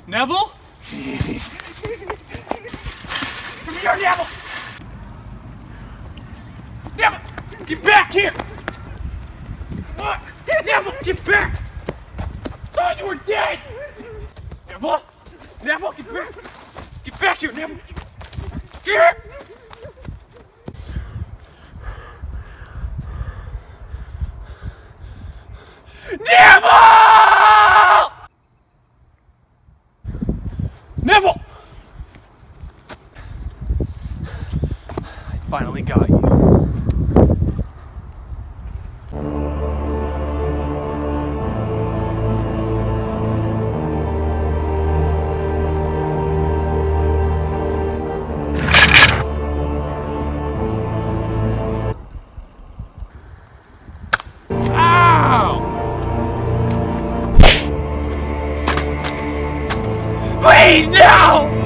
Neville? Come here, Neville! Neville! Get back here! What? Neville, get back! Thought you were dead! Neville! Neville, get back! Get back here, Neville! Get here! Neville! Neville! I finally got you. Please, no!